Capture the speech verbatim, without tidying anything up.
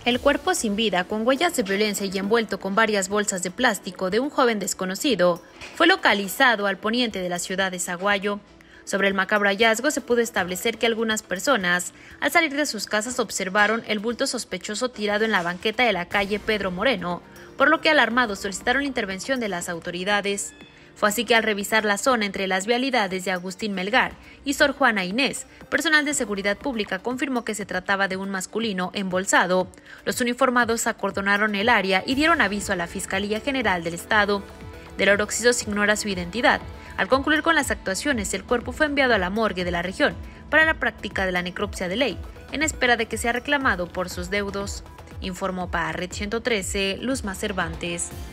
El cuerpo sin vida, con huellas de violencia y envuelto con varias bolsas de plástico de un joven desconocido, fue localizado al poniente de la ciudad de Saguayo. Sobre el macabro hallazgo se pudo establecer que algunas personas, al salir de sus casas, observaron el bulto sospechoso tirado en la banqueta de la calle Pedro Moreno, por lo que alarmados solicitaron la intervención de las autoridades. Fue así que al revisar la zona entre las vialidades de Agustín Melgar y Sor Juana Inés, personal de seguridad pública confirmó que se trataba de un masculino embolsado. Los uniformados acordonaron el área y dieron aviso a la Fiscalía General del Estado. Del Oroxiso se ignora su identidad. Al concluir con las actuaciones, el cuerpo fue enviado a la morgue de la región para la práctica de la necropsia de ley, en espera de que sea reclamado por sus deudos. Informó para Red ciento trece, Luzma Cervantes.